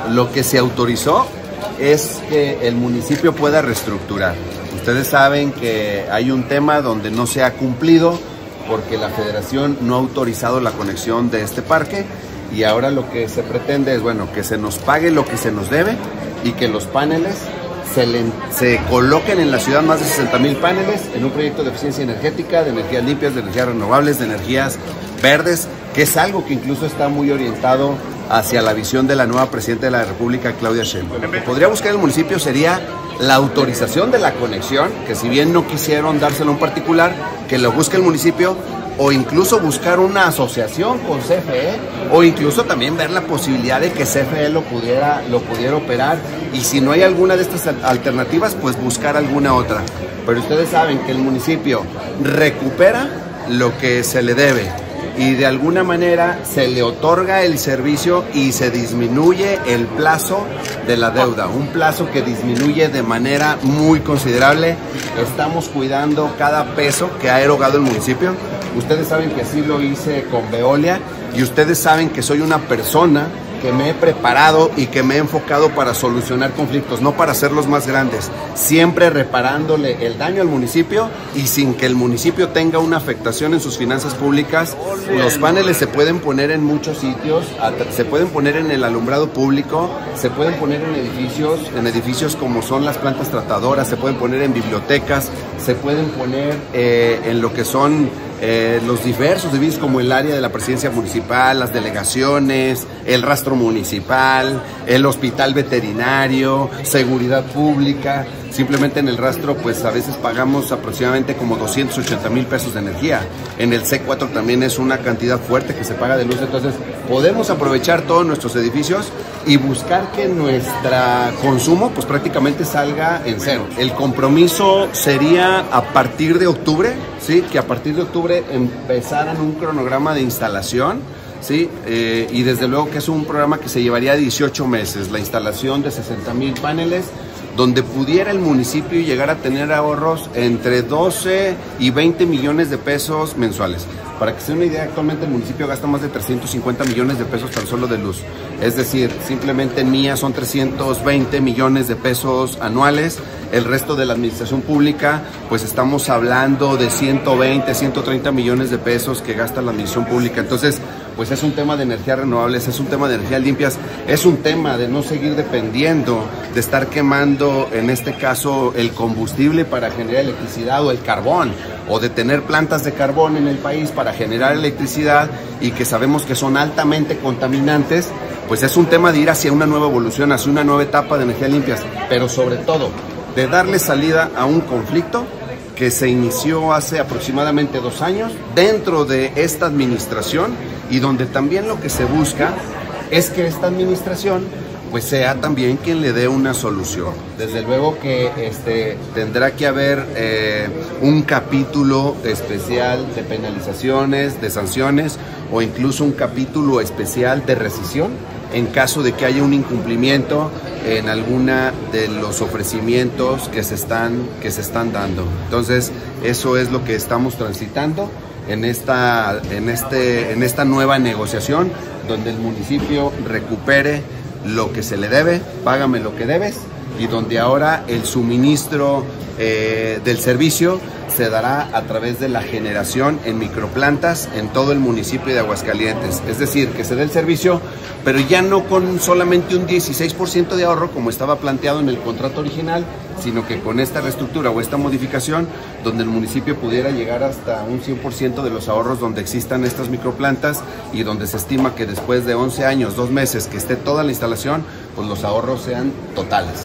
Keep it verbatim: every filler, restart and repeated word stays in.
lo que se autorizó es que el municipio pueda reestructurar. Ustedes saben que hay un tema donde no se ha cumplido porque la federación no ha autorizado la conexión de este parque, y ahora lo que se pretende es, bueno, que se nos pague lo que se nos debe y que los paneles se, le, se coloquen en la ciudad, más de sesenta mil paneles, en un proyecto de eficiencia energética, de energías limpias, de energías renovables, de energías verdes, que es algo que incluso está muy orientado hacia la visión de la nueva presidenta de la República, Claudia Sheinbaum. Lo que podría buscar el municipio sería la autorización de la conexión, que si bien no quisieron dárselo a un particular, que lo busque el municipio, o incluso buscar una asociación con C F E, o incluso también ver la posibilidad de que C F E lo pudiera, lo pudiera operar, y si no hay alguna de estas alternativas, pues buscar alguna otra. Pero ustedes saben que el municipio recupera lo que se le debe, y de alguna manera se le otorga el servicio y se disminuye el plazo de la deuda, un plazo que disminuye de manera muy considerable. Estamos cuidando cada peso que ha erogado el municipio. Ustedes saben que así lo hice con Veolia, y ustedes saben que soy una persona que me he preparado y que me he enfocado para solucionar conflictos, no para hacerlos más grandes, siempre reparándole el daño al municipio y sin que el municipio tenga una afectación en sus finanzas públicas. Los paneles se pueden poner en muchos sitios, se pueden poner en el alumbrado público, se pueden poner en edificios, en edificios como son las plantas tratadoras, se pueden poner en bibliotecas, se pueden poner eh, en lo que son Eh, los diversos edificios, como el área de la presidencia municipal, las delegaciones, el rastro municipal, el hospital veterinario, seguridad pública. Simplemente en el rastro, pues a veces pagamos aproximadamente como doscientos ochenta mil pesos de energía. En el C cuatro también es una cantidad fuerte que se paga de luz. Entonces podemos aprovechar todos nuestros edificios y buscar que nuestro consumo pues prácticamente salga en cero. El compromiso sería a partir de octubre, ¿sí? Que a partir de octubre empezaran un cronograma de instalación, ¿sí? Eh, y desde luego que es un programa que se llevaría dieciocho meses, la instalación de sesenta mil paneles, donde pudiera el municipio llegar a tener ahorros entre doce y veinte millones de pesos mensuales. Para que se den una idea, actualmente el municipio gasta más de trescientos cincuenta millones de pesos tan solo de luz. Es decir, simplemente en Mía son trescientos veinte millones de pesos anuales. El resto de la administración pública, pues estamos hablando de ciento veinte, ciento treinta millones de pesos que gasta la administración pública. Entonces, pues es un tema de energías renovables, es un tema de energías limpias, es un tema de no seguir dependiendo de estar quemando, en este caso, el combustible para generar electricidad, o el carbón, o de tener plantas de carbón en el país para generar electricidad, y que sabemos que son altamente contaminantes. Pues es un tema de ir hacia una nueva evolución, hacia una nueva etapa de energías limpias, pero sobre todo de darle salida a un conflicto que se inició hace aproximadamente dos años dentro de esta administración, y donde también lo que se busca es que esta administración pues sea también quien le dé una solución. Desde luego que este, tendrá que haber eh, un capítulo especial de penalizaciones, de sanciones, o incluso un capítulo especial de rescisión en caso de que haya un incumplimiento en alguna de los ofrecimientos que se están, que se están dando. Entonces, eso es lo que estamos transitando en esta, en este, en esta nueva negociación, donde el municipio recupere lo que se le debe, págame lo que debes, y donde ahora el suministro eh, del servicio se dará a través de la generación en microplantas en todo el municipio de Aguascalientes. Es decir, que se dé el servicio, pero ya no con solamente un dieciséis por ciento de ahorro como estaba planteado en el contrato original, sino que con esta reestructura o esta modificación, donde el municipio pudiera llegar hasta un cien por ciento de los ahorros donde existan estas microplantas, y donde se estima que después de once años, dos meses que esté toda la instalación, pues los ahorros sean totales.